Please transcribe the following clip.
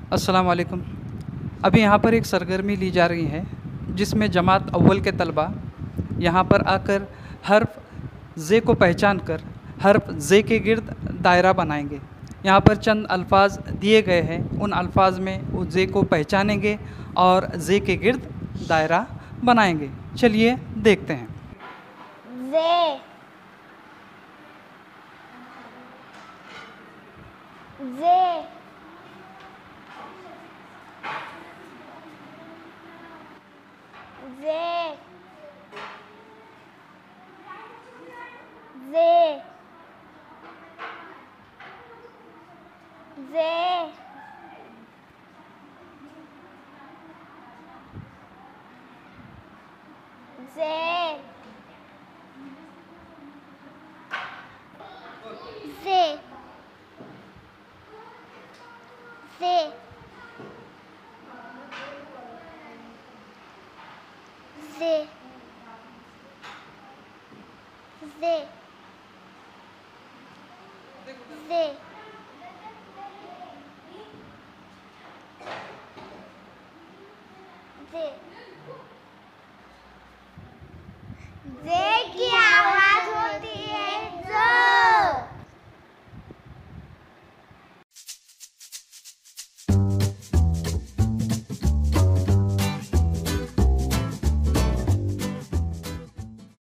अस्सलाम वालेकुम। अभी यहाँ पर एक सरगर्मी ली जा रही है जिसमें जमात अव्वल के तलबा यहाँ पर आकर हर्फ ज़े को पहचान कर हर्फ ज़े के गिर्द दायरा बनाएंगे। यहाँ पर चंद अल्फाज दिए गए हैं, उन अल्फाज में वो ज़े को पहचानेंगे और ज़े के गिर्द दायरा बनाएंगे। चलिए देखते हैं। जे जे जे जे जे जे जे जे जे जे जे जे